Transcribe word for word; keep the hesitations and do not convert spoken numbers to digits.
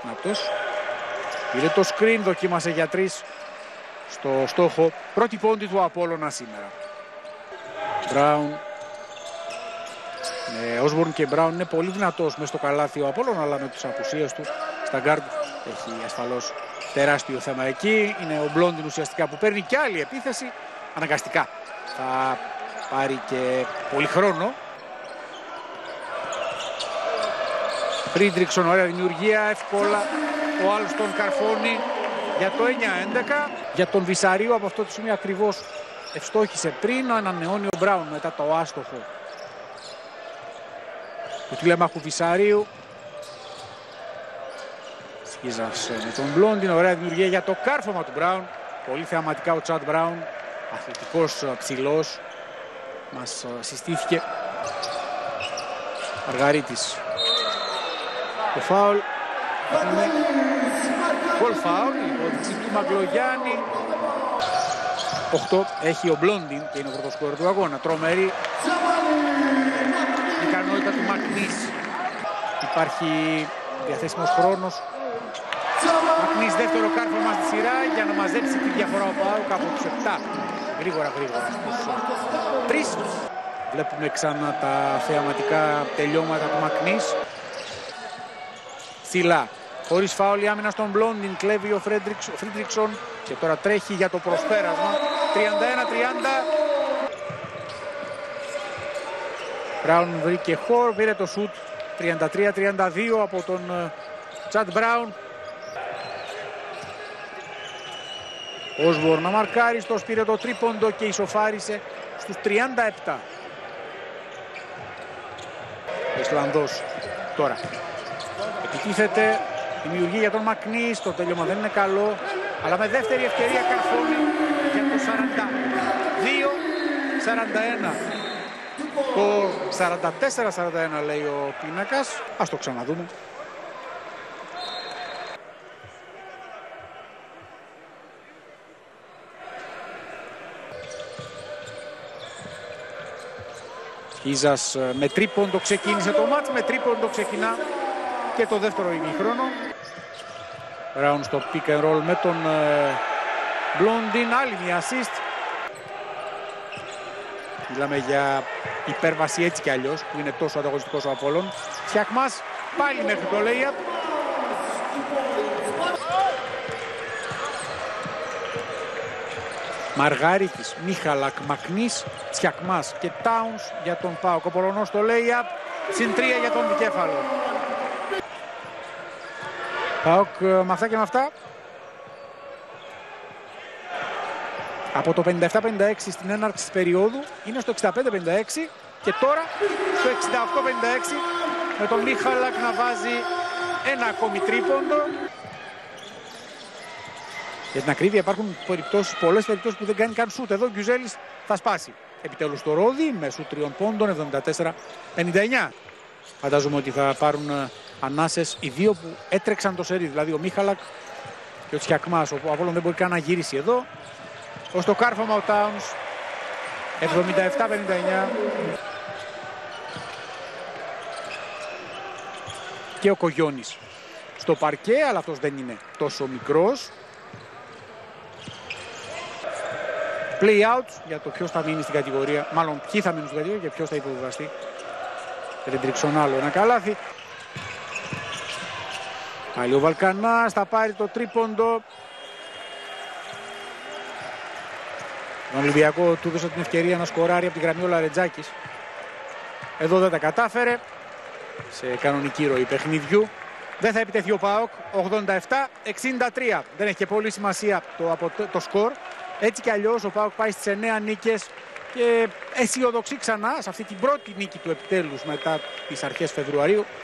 Νάτος. Πήρε το screen, δοκίμασε για τρεις στο στόχο. Πρώτη πόντη του Απόλλωνα σήμερα. Μπράουν. Ε, Όσμπορν και Μπράουν είναι πολύ δυνατός μέσα στο καλάθι ο Απόλλωνα, αλλά με τις απουσίες του στα γκάρντ έχει ασφαλώς τεράστιο θέμα εκεί. Είναι ο Μπλόντιν ουσιαστικά που παίρνει και άλλη επίθεση. Αναγκαστικά θα πάρει και πολύ χρόνο. Φρίντριξον, ωραία δημιουργία, εύκολα ο άλλος τον καρφώνει για το εννιά έντεκα. Για τον Βυσαρίου από αυτό το σημείο ακριβώς ευστόχησε πριν, ανανεώνει ο Μπράουν μετά το άστοχο του τηλεμάχου Βυσαρίου. Σχίζας με τον Μπλόντιν, ωραία δημιουργία για το κάρφωμα του Μπράουν. Πολύ θεαματικά ο Τσάντ Μπράουν, αθλητικός, ψηλός, μας συστήθηκε. Μαργαρίτης. Το φάουλ είναι γκολ φάουλ, η υπόδειξη του Μαγκλογιάννη. οκτώ έχει ο Μπλόντιν και είναι ο πρωτοσκόρερ του αγώνα. Τρομερή ικανότητα του Μακνής. Υπάρχει διαθέσιμος χρόνος. Μακνής δεύτερο κάρφωμα στη σειρά για να μαζέψει τη διαφορά ο ΠΑΟΚ από τους επτά. Γρήγορα γρήγορα στους τρεις. Βλέπουμε ξανά τα θεαματικά τελειώματα του Μακνής. Σιλά. Χωρίς φάουλ η άμυνα στον Μπλόντιν, κλέβει ο Φρίντριξον και τώρα τρέχει για το προσπέρασμα. τριάντα ένα τριάντα. Μπράουν βρήκε χώρο, πήρε το σουτ. τριάντα τρία τριάντα δύο από τον Τσάντ Μπράουν. Όσμπορν να μαρκάρει, στο πήρε το τρίποντο και ισοφάρισε στους τριάντα επτά. Ο Ισλανδός τώρα επιτίθεται, δημιουργεί για τον Μακνής, το τέλειωμα δεν είναι καλό, αλλά με δεύτερη ευκαιρία καρφώνει για το σαράντα δύο σαράντα ένα. Το σαράντα τέσσερα σαράντα ένα λέει ο πίνακας. Ας το ξαναδούμε. Σχίζας με τρίποντο ξεκίνησε το μάτς, με τρίποντο ξεκινά και το δεύτερο ημίχρονο. Μπράουν στο pick and roll με τον Μπλόντιν, άλλη μια assist. Μιλάμε για υπέρβαση έτσι κι αλλιώς, που είναι τόσο ανταγωνιστικός ο Απόλλων. Τσιακμάς πάλι μέχρι το layup. Μαργαρίτης, Μίχαλακ, Μακνής, Τσιακμάς και Τάουνς για τον ΠΑΟΚ. Ο Πολωνός στο layup, συν τρία για τον δικέφαλο. ΠΑΟΚ με αυτά και με αυτά. Από το πενήντα επτά πενήντα έξι στην έναρξη της περίοδου είναι στο εξήντα πέντε πενήντα έξι και τώρα στο εξήντα οκτώ πενήντα έξι με τον Μίχαλακ να βάζει ένα ακόμη τρίποντο. Για την ακρίβεια υπάρχουν περιπτώσεις, πολλές περιπτώσεις που δεν κάνει καν σούτ. Εδώ ο Γκιουζέλης θα σπάσει επιτέλους το ρόδι με σούτ τριών πόντων, εβδομήντα τέσσερα πενήντα εννιά. Φαντάζομαι ότι θα πάρουν ανάσες οι δύο που έτρεξαν το σερί, δηλαδή ο Μίχαλακ και ο Τσιακμάς. Ο Απόλλων δεν μπορεί καν να γυρίσει εδώ. Ως το κάρφωμα ο Τάουνς, εβδομήντα επτά πενήντα εννιά. Και ο Κογιώνης στο παρκέ, αλλά αυτός δεν είναι τόσο μικρός. Play out για το ποιος θα μείνει στην κατηγορία, μάλλον ποιοι θα μείνουν στην κατηγορία και ποιος θα υποβιβαστεί. Ρεντριξον άλλο ένα καλάθι. Πάλι ο Βαλκανάς θα πάρει το τρίποντο. Τον Ολυμπιακό του δώσε την ευκαιρία να σκοράρει από την γραμμή ο Λαρετζάκης. Εδώ δεν τα κατάφερε. Σε κανονική ροή παιχνιδιού. Δεν θα επιτεθεί ο ΠΑΟΚ. ογδόντα επτά εξήντα τρία. Δεν έχει και πολύ σημασία το, από το σκορ. Έτσι κι αλλιώς ο ΠΑΟΚ πάει στις εννέα νίκες και αισιοδοξεί ξανά σε αυτή την πρώτη νίκη του επιτέλους μετά τις αρχές Φεβρουαρίου.